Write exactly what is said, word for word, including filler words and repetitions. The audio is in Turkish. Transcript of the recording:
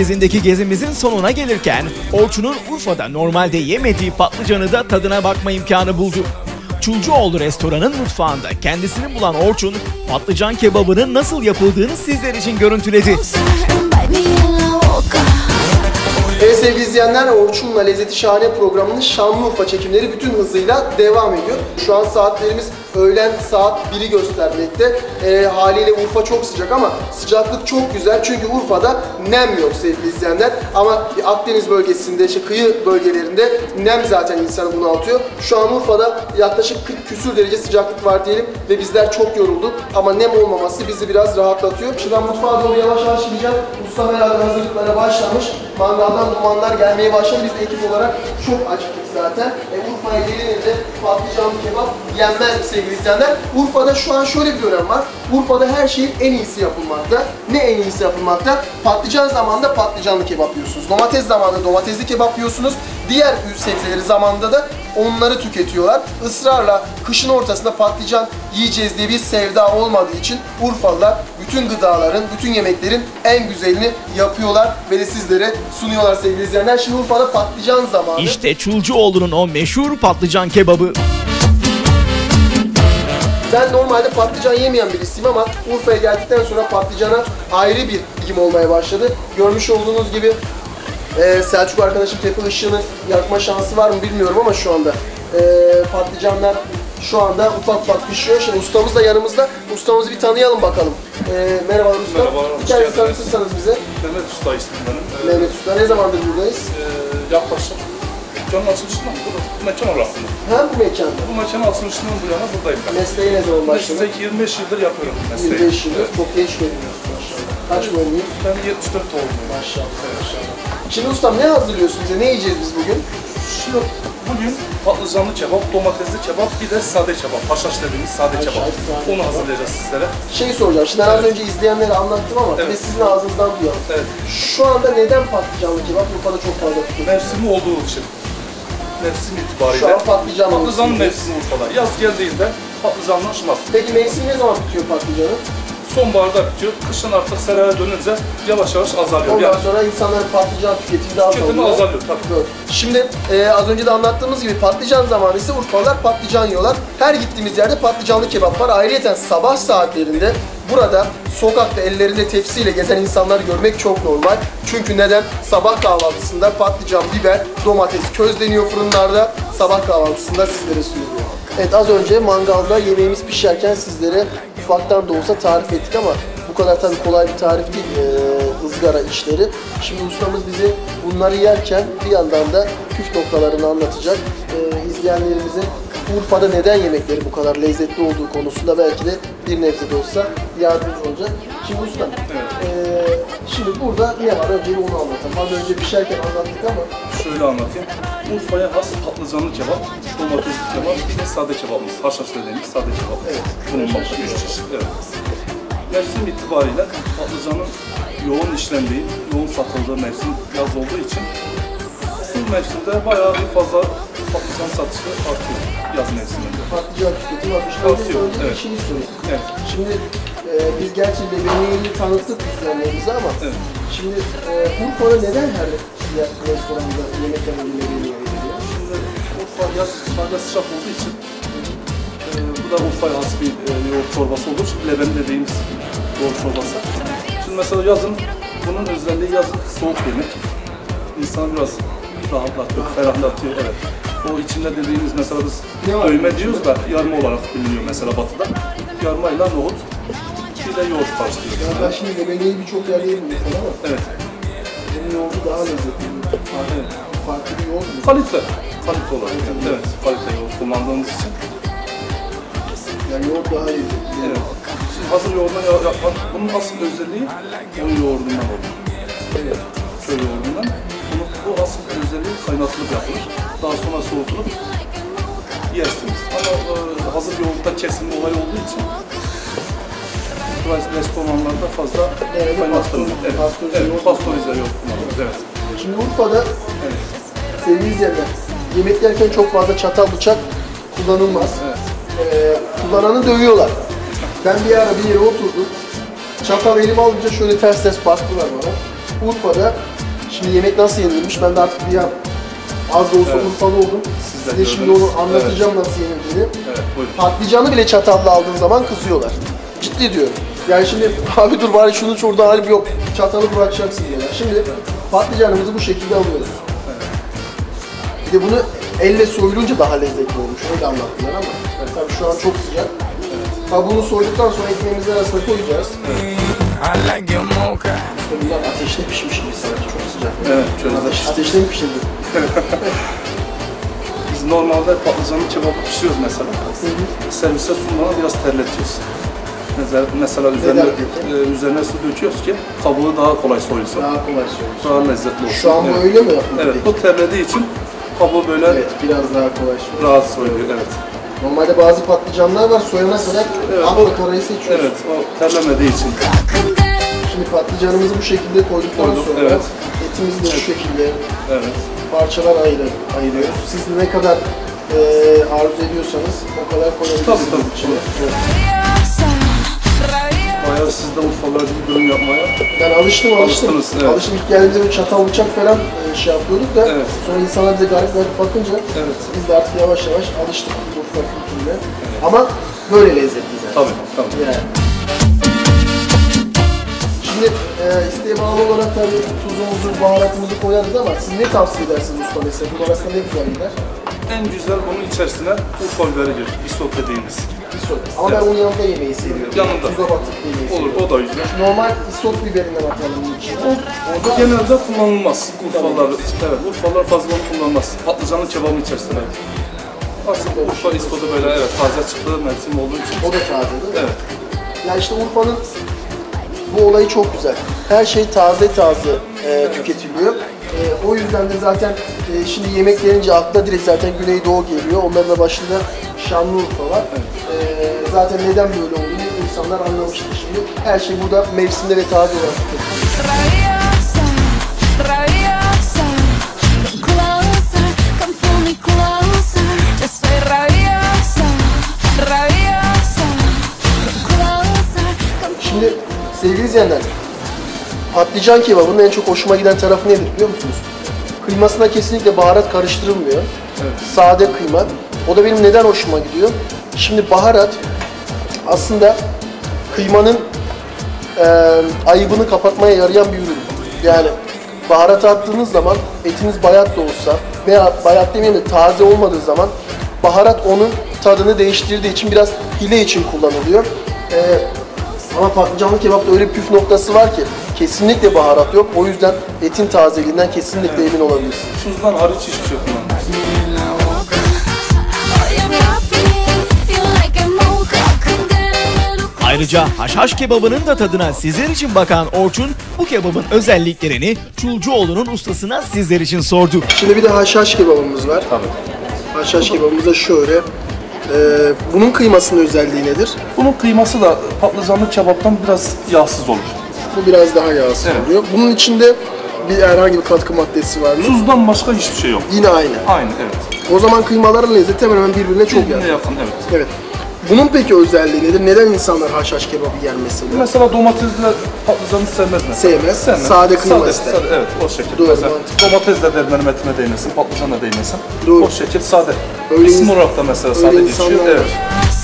merkezindeki gezimizin sonuna gelirken Orçun'un Urfa'da normalde yemediği patlıcanı da tadına bakma imkanı buldu. Çulcuoğlu restoranın mutfağında kendisini bulan Orçun, patlıcan kebabının nasıl yapıldığını sizler için görüntüledi. Evet sevgili izleyenler, Orçun'la Lezzeti Şahane programının Şanlıurfa çekimleri bütün hızıyla devam ediyor. Şu an saatlerimiz öğlen saat biri göstermekte. E, haliyle Urfa çok sıcak ama sıcaklık çok güzel çünkü Urfa'da nem yok sevgili izleyenler. Ama Akdeniz bölgesinde, işte kıyı bölgelerinde nem zaten insanı bunaltıyor. Şu an Urfa'da yaklaşık kırk küsür derece sıcaklık var diyelim ve bizler çok yorulduk. Ama nem olmaması bizi biraz rahatlatıyor. Şimdi ben mutfağa doğru yavaş yavaş gideceğim. Usta herhalde hazırlıklara başlamış. Mangaldan dumanlar gelmeye başladı. Biz de ekip olarak çok acıktık zaten. E, Urfa'ya gelince patlıcanlı kebap yenmez sevgili izleyenler. Urfa'da şu an şöyle bir dönem var. Urfa'da her şeyin en iyisi yapılmakta. Ne en iyisi yapılmakta? Patlıcan zamanında patlıcanlı kebap yiyorsunuz. Domates zamanında domatesli kebap yiyorsunuz. Diğer sebzeleri zamanında da onları tüketiyorlar. Israrla kışın ortasında patlıcan yiyeceğiz diye bir sevda olmadığı için Urfalılar bütün gıdaların, bütün yemeklerin en güzelini yapıyorlar ve de sizlere sunuyorlar sevgili izleyenler. Şimdi Urfa'da patlıcan zamanı. İşte Çulcuoğlu'nun o meşhur patlıcan kebabı. Ben normalde patlıcan yemeyen birisiyim ama Urfa'ya geldikten sonra patlıcana ayrı bir ilgim olmaya başladı. Görmüş olduğunuz gibi Ee, Selçuk arkadaşım tepe ışığını yakma şansı var mı bilmiyorum ama şu anda ee, patlıcanlar şu anda ufak ufak pişiyor. Şimdi ustamız da yanımızda. Ustamızı bir tanıyalım bakalım. Ee, merhabalar usta. Merhabalar, bir kendinizi tanıtırsanız bize. Mehmet Usta ismim benim. Ee, Mehmet Usta. Ne zamandır buradayız? E, yaklaşık dükkanın açılışından bu, bu mekan orasında. Hem bu mekanda. Bu mekanın açılışından bu yana buradayım ben. Mesleği ne zaman başladın? Meslek yirmi beş yıldır yapıyorum mesleği. yirmi beş yıldır. Çok genç görünüyorsun maşallah. Kaç doğumluyuz? Ben yetmiş dört doğumluyum. Maşallah. Maşallah. Şimdi ustam ne hazırlıyorsun bize? Ne yiyeceğiz biz bugün? Şimdi bugün patlıcanlı kebap, domatesli kebap, bir de sade kebap. Haşhaş dediğimiz sade Haşhaş, kebap. sade Onu kebap. hazırlayacağız sizlere. Şey soracağım. Şimdi ben az Evet. önce izleyenlere anlattım ama Evet. ve sizin ağzınızdan duyalım. Evet. Şu anda neden patlıcanlı kebap Urfa'da çok fazla tutuluyor? Mevsimi olduğu için. Mevsim itibariyle. Şu an patlıcan Patlıcan mevsimi. mevsimi Urfa'da. Yaz geldiğinde patlıcanlar uçmaz. Peki mevsim ne zaman bitiyor patlıcanın? Sonbaharda bitiyor. Kışın artık seraya dönünce yavaş yavaş azalıyor. Ondan Yani sonra insanların patlıcan tüketimi daha tüketimi azalıyor. azalıyor tabii. Doğru. Şimdi e, az önce de anlattığımız gibi patlıcan zamanı ise Urfalılar patlıcan yiyorlar. Her gittiğimiz yerde patlıcanlı kebap var. Ayrıca sabah saatlerinde burada sokakta ellerinde tepsiyle gezen insanları görmek çok normal. Çünkü neden? Sabah kahvaltısında patlıcan, biber, domates közleniyor fırınlarda. Sabah kahvaltısında sizlere sunuluyor. Evet, az önce mangalda yemeğimiz pişerken sizlere ufaktan da olsa tarif ettik ama bu kadar tabii kolay bir tarif değil e, ızgara işleri. Şimdi ustamız bize bunları yerken bir yandan da püf noktalarını anlatacak. E, izleyenlerimizin Urfa'da neden yemekleri bu kadar lezzetli olduğu konusunda belki de bir nebze de olsa yardımcı olacak. Şimdi ustam, e, şimdi burada ne var? Önce onu anlatalım. Az önce pişerken anlattık ama Şöyle anlatayım. Urfa'ya has patlıcanlı kebap, domatesli kebap, bir de sade kebabımız. Haşhaş dediğimiz sade kebap. Evet. Bulunmakta üç çeşit. Evet. Mevsim itibariyle patlıcanın yoğun işlendiği, yoğun satıldığı mevsim yaz olduğu için bu mevsimde bayağı bir fazla patlıcan satışı artıyor yaz mevsiminde. patlıcan tüketimi artmış. Artıyor, Önce evet. bir şey sorayım. Evet. Şimdi e, biz gerçi bebeğini tanıttık izleyenlerimize ama Evet. şimdi e, Urfa'da neden her yer restoranda yemek yemeğine geliyor? Şimdi Urfa yaz fazla sıcak olduğu için e, bu da Urfa'ya has bir e, yoğurt çorbası olur. Leben dediğimiz yoğurt çorbası. Şimdi mesela yazın bunun özelliği yazın soğuk yemek. İnsanı biraz rahatlatıyor, ferahlatıyor. Evet. O içinde dediğimiz mesela biz dövme diyoruz da yarma olarak biliniyor mesela batıda. Yarmayla nohut, bir de yoğurt karıştırıyoruz. Ya ben şimdi bebeği birçok yerde yerim mesela ama Evet. bunun yoğurdu daha lezzetli. Evet. Farklı bir yoğurt mu? Kalite. Kalite olarak. Yani. Evet. Kalite yoğurt kullandığımız için. Yani yoğurt daha lezzetli. Evet. Şimdi hazır yoğurduna yapmak, bunun asıl özelliği onun yoğurdundan olur. Evet. Köy yoğurdundan. Bunu, bu asıl özelliği kaynatılıp yapılır. Daha sonra soğutulup yersiniz. Ama e, hazır yoğurtta kesilme olayı olduğu için restoranlarda fazla Evet, kaynatılır. pastörize- Evet, pastörize evet, yoğurt pastörize yoğurt kullanıyoruz. Evet. Şimdi Urfa'da Evet. sevgili izleyenler, yemek yerken çok fazla çatal bıçak kullanılmaz. Evet. Ee, kullananı dövüyorlar. Ben bir ara bir yere oturdum. Çatal elime alınca şöyle ters ters baktılar bana. Urfa'da şimdi yemek nasıl yenilmiş ben de artık bir an az da olsa Evet. Urfalı oldum. Siz de Size şimdi gördünüz. onu anlatacağım nasıl yenildiğini. Evet, buyurun. Patlıcanı bile çatalla aldığın zaman kızıyorlar. Ciddi diyorum. Yani şimdi abi dur bari şunu şurada halim yok. Çatalı bırakacaksın diyorlar. Şimdi patlıcanımızı bu şekilde alıyoruz. Bir de bunu elle soyulunca daha lezzetli olmuş. Öyle anlattılar ama. Yani tabii şu an çok sıcak. Kabuğunu soyduktan sonra ekmeğimizin arasına koyacağız. İşte bunlar ateşte pişmiş gibi sanki çok sıcak. Evet, şöyle de. Ateş, ateşte mi pişirdi? Biz normalde patlıcanlı kebabı pişiriyoruz mesela. Servise sunmadan biraz terletiyoruz. Mesela, mesela üzerine, peki? e, üzerine su döküyoruz ki kabuğu daha kolay soyulsun. Daha kolay soyulsun. Daha lezzetli olsun. Şu an bu evet. öyle mi yapıldı Evet, peki? bu terlediği için kabuğu böyle Evet, biraz daha kolay soyulsun. rahat soyuluyor. Evet. Normalde bazı patlıcanlar var soyana kadar Evet, akla o- karayı seçiyoruz. Evet, o terlemediği için. Şimdi patlıcanımızı bu şekilde koyduktan Koyduk, sonra evet. etimizi de şu şekilde Evet. parçalar ayırı, ayırıyoruz. Siz ne kadar e, arzu ediyorsanız o kadar koyabilirsiniz Tabii, tabii. içine. Evet. Bayağı siz de Urfalılar gibi dürüm yapmaya. Ben alıştım alıştım. Alıştınız, evet. Alıştım ilk geldiğimizde böyle çatal bıçak falan e, şey yapıyorduk da Evet. sonra insanlar bize garip garip bakınca Evet. biz de artık yavaş yavaş alıştık Urfa kültürüne. Ama böyle lezzetli zaten. Tabii, tabii. Yani. Şimdi e, isteğe bağlı olarak tabii tuzumuzu, baharatımızı koyarız ama siz ne tavsiye edersiniz usta mesela? Bu arasında ne güzel gider? En güzel bunun içerisine Urfa biberi gir, isot dediğimiz. Isot. Ama Evet. ben onun yanında yemeği seviyorum. Yanında. Tuza batıp yemeği Olur, seviyorum. o da güzel. Normal isot biberinden atalım bunun içine. O genelde kullanılmaz. Urfalılar, evet, Urfalılar fazla onu kullanmaz. Patlıcanın kebabının içerisine. Aslında Urfa istodu böyle, evet, taze çıktığı mevsim olduğu için. O da taze değil mi? Evet. Ya işte Urfa'nın bu olayı çok güzel. Her şey taze taze e, tüketiliyor. E, o yüzden de zaten e, şimdi yemek denince akla direkt zaten Güneydoğu geliyor. Onların da başında Şanlıurfa var. E, zaten neden böyle olduğunu insanlar anlamıştır şimdi. Her şey burada mevsimde ve taze olarak tüketiliyor. Rabiosa, rabiosa, closer, come pull me closer. Just say rabiosa, rabiosa, closer, come pull Şimdi sevgili izleyenler, patlıcan kebabının en çok hoşuma giden tarafı nedir biliyor musunuz? Kıymasına kesinlikle baharat karıştırılmıyor. Sade kıyma. O da benim neden hoşuma gidiyor? Şimdi baharat aslında kıymanın e, ayıbını kapatmaya yarayan bir ürün. Yani baharat attığınız zaman etiniz bayat da olsa veya bayat demeyelim de taze olmadığı zaman baharat onun tadını değiştirdiği için biraz hile için kullanılıyor. E, Ama patlıcanlı kebapta öyle bir püf noktası var ki kesinlikle baharat yok. O yüzden etin tazeliğinden kesinlikle emin olabilirsiniz. Tuzdan hariç hiçbir şey kullanmaz. Oh, you're rocking, you like a mocha, come get a little Ayrıca haşhaş kebabının da tadına sizler için bakan Orçun bu kebabın özelliklerini Çulcuoğlu'nun ustasına sizler için sordu. Şimdi bir de haşhaş kebabımız var. Tabii. Haşhaş kebabımız da şöyle. Ee, bunun kıymasının özelliği nedir? Bunun kıyması da patlıcanlı kebaptan biraz yağsız olur. Bu biraz daha yağsız Evet. oluyor. Bunun içinde bir herhangi bir katkı maddesi var mı? Tuzdan başka hiçbir şey yok. Yine aynı. Aynı, evet. O zaman kıymaların lezzeti hemen hemen birbirine çok Birbirine yakın. yakın, evet. Evet. Bunun peki özelliği nedir? Neden insanlar haşhaş kebabı yer mesela? Mesela domatesle patlıcanı sevmez mesela. Sevmez. Sade kıyma Sade, ister. sade, evet, o şekilde. Doğru, Mesela mantıklı. domates de dermenin etine değmesin, patlıcan da değmesin. Doğru. O şekil sade. Öyle İsim ins- olarak da mesela öyle sade insanlar geçiyor. var. Evet.